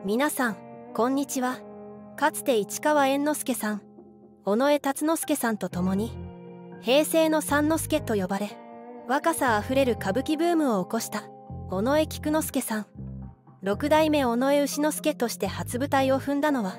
皆さんこんにちは。かつて市川猿之助さん、尾上辰之助さんと共に平成の三之助と呼ばれ、若さあふれる歌舞伎ブームを起こした尾上菊之助さん。六代目尾上丑之助として初舞台を踏んだのは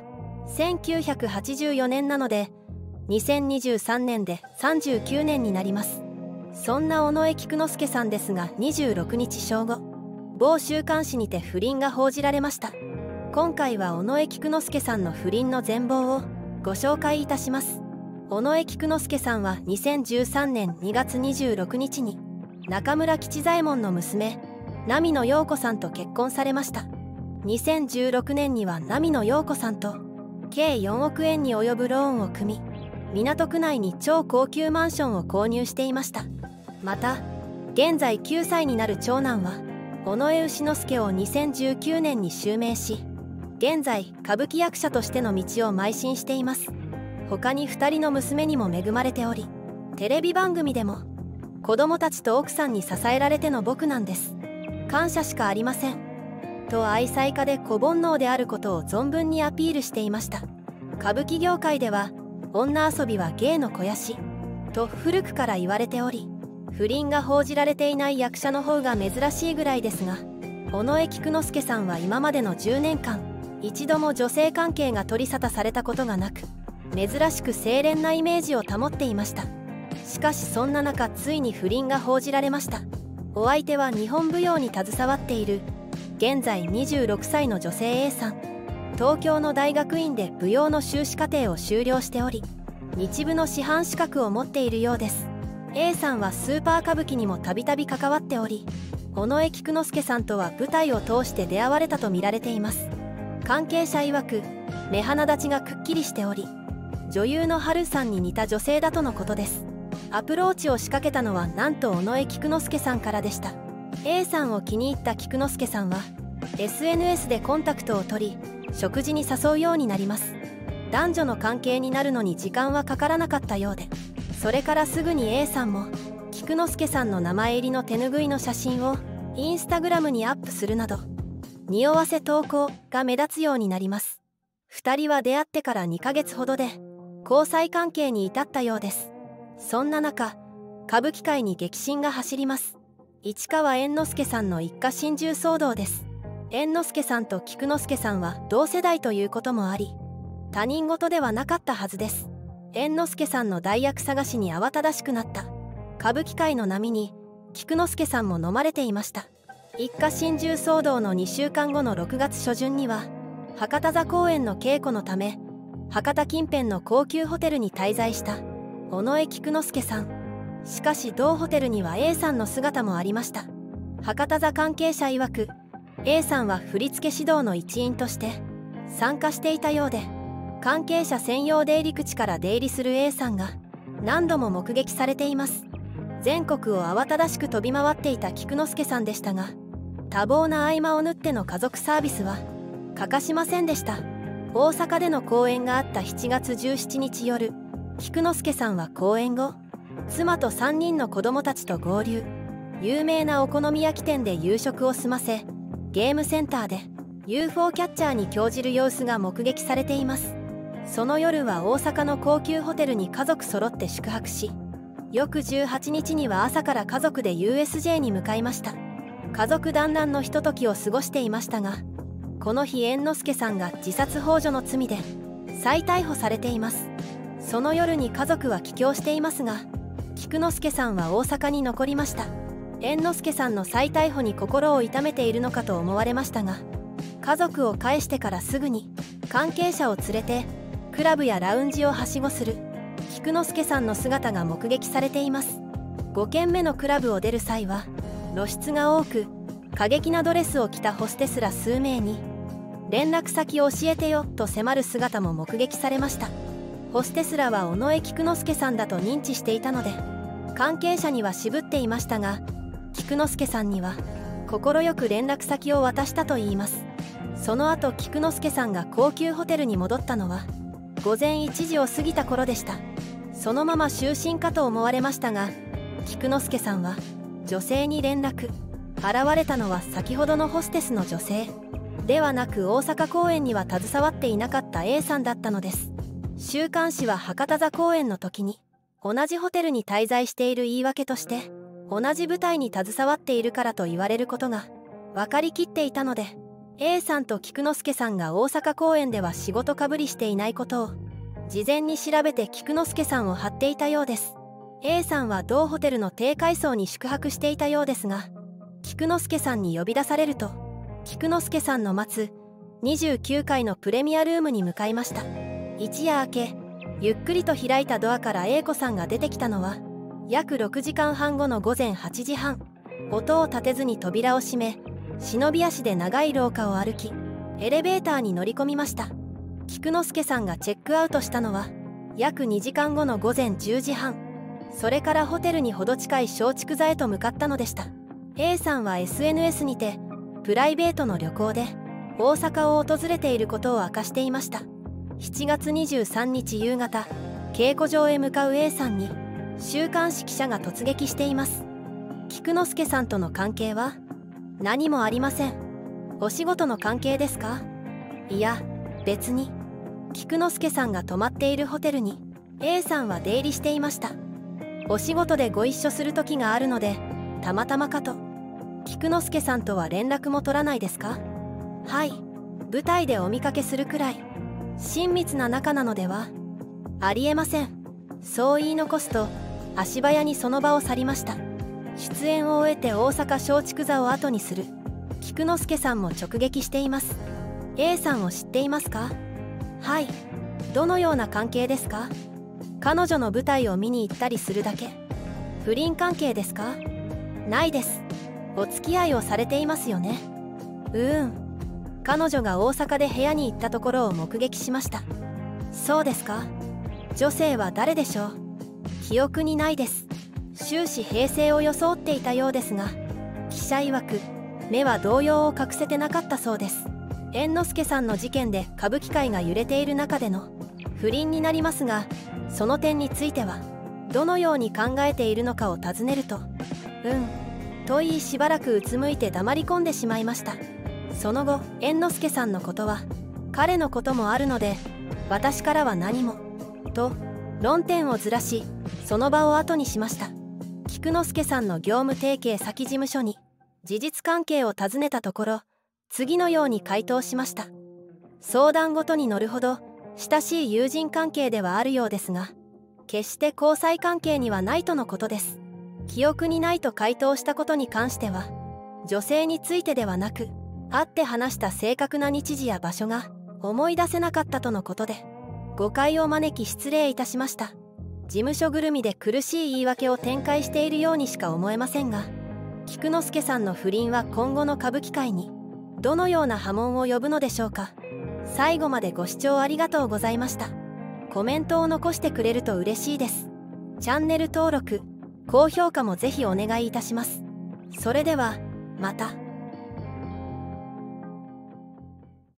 1984年なので、2023年で39年になります。そんな尾上菊之助さんですが、26日正午、某週刊誌にて不倫が報じられました。今回は尾上菊之助さんの不倫の全貌をご紹介いたします。尾上菊之助さんは2013年2月26日に中村吉左衛門の娘波野陽子さんと結婚されました。2016年には波野陽子さんと計4億円に及ぶローンを組み、港区内に超高級マンションを購入していました。また現在9歳になる長男は尾上丑之助を2019年に襲名し、現在歌舞伎役者としての道を邁進しています。他に2人の娘にも恵まれており、テレビ番組でも子供たちと奥さんに支えられての僕なんです、感謝しかありませんと愛妻家で子煩悩であることを存分にアピールしていました。歌舞伎業界では女遊びは芸の肥やしと古くから言われており、不倫が報じられていない役者の方が珍しいぐらいですが、尾上菊之助さんは今までの10年間一度も女性関係が取り沙汰されたことがなく、珍しく清廉なイメージを保っていました。しかしそんな中、ついに不倫が報じられました。お相手は日本舞踊に携わっている現在26歳の女性 A さん。東京の大学院で舞踊の修士課程を修了しており、日舞の師範資格を持っているようです。 A さんはスーパー歌舞伎にもたびたび関わっており、尾上菊之助さんとは舞台を通して出会われたと見られています。関係者曰く目鼻立ちがくっきりしており、女優の春さんに似た女性だとのことです。アプローチを仕掛けたのはなんと尾上菊之助さんからでした。 A さんを気に入った菊之助さんは SNS でコンタクトを取り、食事に誘うようになります。男女の関係になるのに時間はかからなかったようで、それからすぐに A さんも菊之助さんの名前入りの手拭いの写真をインスタグラムにアップするなど、匂わせ投稿が目立つようになります。2人は出会ってから2ヶ月ほどで交際関係に至ったようです。そんな中、歌舞伎界に激震が走ります。市川猿之助さんの一家心中騒動です。猿之助さんと菊之助さんは同世代ということもあり、他人事ではなかったはずです。猿之助さんの代役探しに慌ただしくなった歌舞伎界の波に菊之助さんも飲まれていました。一家心中騒動の2週間後の6月初旬には、博多座公演の稽古のため博多近辺の高級ホテルに滞在した尾上菊之助さん。しかし同ホテルには A さんの姿もありました。博多座関係者曰く A さんは振付指導の一員として参加していたようで、関係者専用出入り口から出入りする A さんが何度も目撃されています。全国を慌ただしく飛び回っていた菊之助さんでしたが、多忙な合間を縫っての家族サービスは欠かしませんでした。大阪での公演があった7月17日夜、菊之助さんは公演後、妻と3人の子供たちと合流、有名なお好み焼き店で夕食を済ませ、ゲームセンターで UFO キャッチャーに興じる様子が目撃されています。その夜は大阪の高級ホテルに家族揃って宿泊し、翌18日には朝から家族で USJ に向かいました。家族団らんのひとときを過ごしていましたが、この日猿之助さんが自殺幇助の罪で再逮捕されています。その夜に家族は帰郷していますが、菊之助さんは大阪に残りました。猿之助さんの再逮捕に心を痛めているのかと思われましたが、家族を帰してからすぐに関係者を連れてクラブやラウンジをはしごする菊之助さんの姿が目撃されています。5軒目のクラブを出る際は露出が多く、過激なドレスを着たホステスら数名に連絡先を教えてよと迫る姿も目撃されました。ホステスらは尾上菊之助さんだと認知していたので、関係者には渋っていましたが、菊之助さんには快く連絡先を渡したといいます。その後菊之助さんが高級ホテルに戻ったのは午前1時を過ぎた頃でした。そのまま就寝かと思われましたが、菊之助さんは女性に連絡。現れたのは先ほどのホステスの女性。 ではなく大阪公演には携わっていなかった A さんだったのです。週刊誌は博多座公演の時に同じホテルに滞在している言い訳として同じ舞台に携わっているからと言われることが分かりきっていたので、 A さんと菊之助さんが大阪公演では仕事かぶりしていないことを事前に調べて菊之助さんを張っていたようです。 A さんは同ホテルの低階層に宿泊していたようですが、菊之助さんに呼び出されると菊之助さんの待つ29階のプレミアルームに向かいました。一夜明け、ゆっくりと開いたドアから A 子さんが出てきたのは約6時間半後の午前8時半。音を立てずに扉を閉め、忍び足で長い廊下を歩きエレベーターに乗り込みました。菊之助さんがチェックアウトしたのは約2時間後の午前10時半。それからホテルにほど近い松竹座へと向かったのでした。 A さんは SNS にてプライベートの旅行で大阪を訪れていることを明かしていました。7月23日夕方、稽古場へ向かう A さんに週刊誌記者が突撃しています。菊之助さんとの関係は？何もありません。お仕事の関係ですか？いや、別に。菊之助さんが泊まっているホテルに A さんは出入りしていました。お仕事でご一緒する時があるのでたまたまかと。菊之助さんとは連絡も取らないですか？はい、舞台でお見かけするくらい親密な仲なのでは？ありえません。そう言い残すと足早にその場を去りました。出演を終えて大阪松竹座を後にする菊之助さんも直撃しています。 A さんを知っていますか？はい。どのような関係ですか？彼女の舞台を見に行ったりするだけ。不倫関係ですか？ないです。お付き合いをされていますよね。彼女が大阪で部屋に行ったところを目撃しました。そうですか。女性は誰でしょう？記憶にないです。終始平静を装っていたようですが、記者曰く目は動揺を隠せてなかったそうです。猿之助さんの事件で歌舞伎界が揺れている中での不倫になりますが、その点についてはどのように考えているのかを尋ねるとと言い、しばらくうつむいて黙り込んでしまいました。その後、猿之助さんのことは彼のこともあるので私からは何もと論点をずらし、その場を後にしました。菊之助さんの業務提携先事務所に事実関係を尋ねたところ、次のように回答しました。相談ごとに乗るほど親しい友人関係ではあるようですが、決して交際関係にはないとのことです。記憶にないと回答したことに関しては、女性についてではなく会って話した正確な日時や場所が思い出せなかったとのことで、誤解を招き失礼いたしました。事務所ぐるみで苦しい言い訳を展開しているようにしか思えませんが、菊之助さんの不倫は今後の歌舞伎界にどのような波紋を呼ぶのでしょうか。最後までご視聴ありがとうございました。コメントを残してくれると嬉しいです。チャンネル登録、高評価もぜひお願いいたします。それではまた。